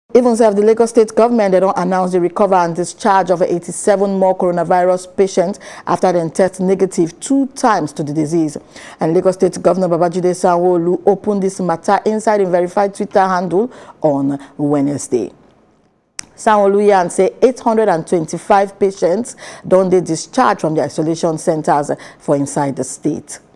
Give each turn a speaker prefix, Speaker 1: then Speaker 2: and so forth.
Speaker 1: Even so, the Lagos State government, they don't announce the recovery and discharge of 87 more coronavirus patients after they test negative 2 times to the disease. And Lagos State Governor Babajide Sanwo-Olu opened this matter inside a verified Twitter handle on Wednesday. Sanwo-Olu say 825 patients don't they discharge from the isolation centers for inside the state.